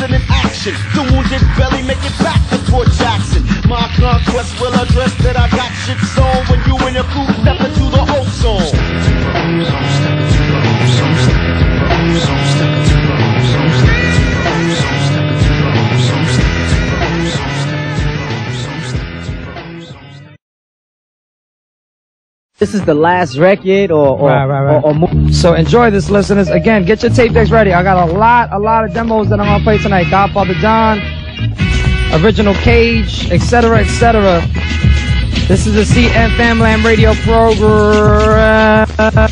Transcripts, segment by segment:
dancing in action. The wounded belly make it back to Fort Jackson. My conquest will address that I got shit on when you and your crew step into the ozone. This is the last record or movie. So enjoy this, listeners. Again, get your tape decks ready. I got a lot of demos that I'm gonna play tonight. Godfather John, Original Cage, etc., etc. This is the CN Family Radio program.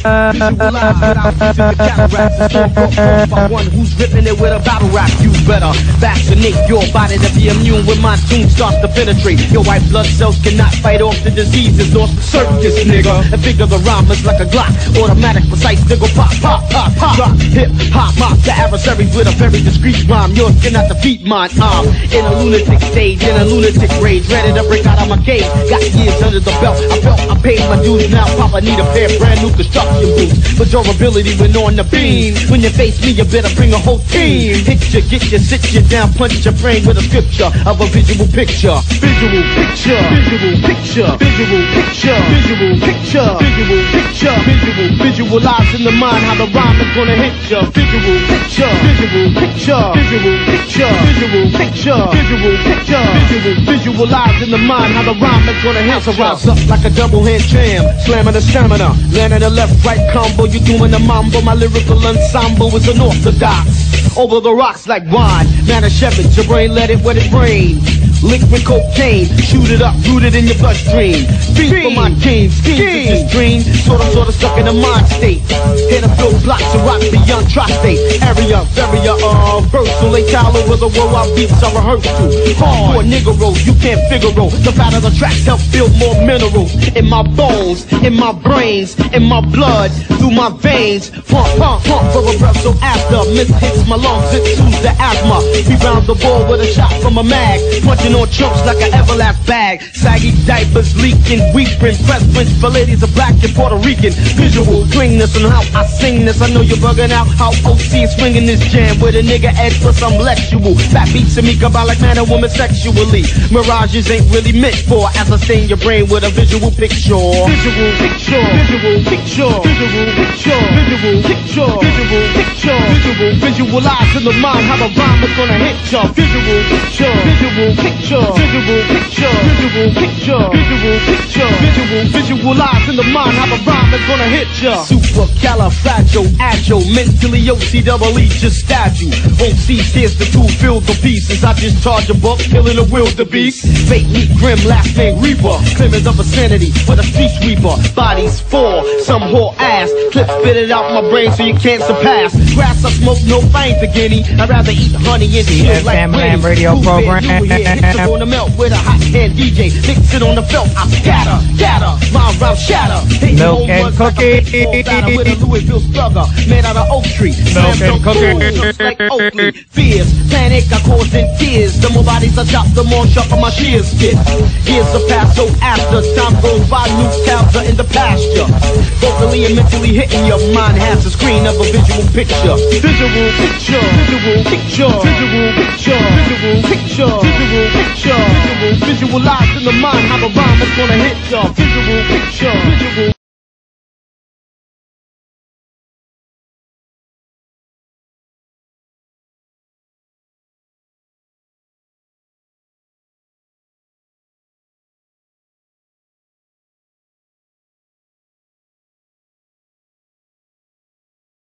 One who's ripping it with a battle rap, you better vaccinate your body to be immune when my tune starts to penetrate. Your white blood cells cannot fight off the diseases. North circus, nigga. And figure the rhyme is like a Glock. Automatic, precise, nigga, pop, pop, pop, pop. Drop, hip, hop, mop. The adversaries with a very discreet rhyme. Yours cannot defeat mine. I'm in a lunatic stage, in a lunatic rage, ready to break out of my cage. Got years under the belt, I paid my dues. Now Papa need a pair of brand new construction boots. But durability when on the beam. When you face me, you better bring a whole team. Hit you, get you, sit you down, punch your brain with a scripture of a visual picture. Visual picture, visual picture, visual picture, visual picture, visual picture, visualize in the mind how the rhyme is gonna hit you. Visual picture, visual picture, visual picture, visual picture, visual picture, visualize in the mind how the rhyme is gonna hit you. Rise up like a double hand jam, slamming the stamina, landing the left right combo. You doing the mambo, my lyrical ensemble is unorthodox. Over the rocks like wine, Manischewitz, your brain let it wet it rain. Liquid cocaine, shoot it up, rooted in your bloodstream. Dream for my team, schemes this dream. Sort of stuck in a mind state. Hit a few blocks of rock beyond tri-state. Area, versatile, late all over the world. Our beats are rehearsed to. Hardcore nigga roll, you can't figure roll. The fatter the tracks help build more minerals. In my bones, in my brains, in my blood, through my veins. Pump, pump, pump for a breath. So after miss hits my lungs, it soothes the asthma. We round the ball with a shot from a mag. Punching on chunks like an Everlast bag. Saggy diapers leaking, weeping. Preference for ladies are black and Puerto Rican. Visual cleanness and how I sing this. I know you're bugging out how OC is swinging this jam with a nigga edge for some lectual. Fat beats and me cabal like man and woman sexually. Mirages ain't really meant for as I stain your brain with a visual picture. Visual picture, visual picture, visual picture, visual picture, visual picture, visualize in the mind how the rhyme is gonna hit ya. Visual picture, visual picture. Visual picture, visual picture, visual picture, visualize in the mind how the rhyme is gonna hit ya. Super califragile, agile, mentally OCEE just stab you. Won't cease, here's the two fill the pieces. I just charge a buck, killing a wildebeest. Fake meat, grim, last name Reaper. Clemens of insanity with a street sweeper. Bodies four, some whore ass. Clip spitted out my brain so you can't surpass. Grass I smoke, no fine to guinea. I'd rather eat honey and chill like Family Radio program. On the melt with a hot hand DJ, mix it on the felt. I scatter, my rhyme shatter. Milk and cookie. With a Louisville slugger, made out of oak tree. Milk and cookie. Like Oakley. Fears, panic, I cause in tears. The more bodies I chop, the more sharper my shears get. Here's the past, so after time goes by, new cows are in the pasture. Vocally and mentally hitting your mind has the screen of a visual picture. Visual picture, visual picture, visual picture, visual picture, visual picture, visualize in the mind how the rhyme is gonna hit ya. Visual picture, visual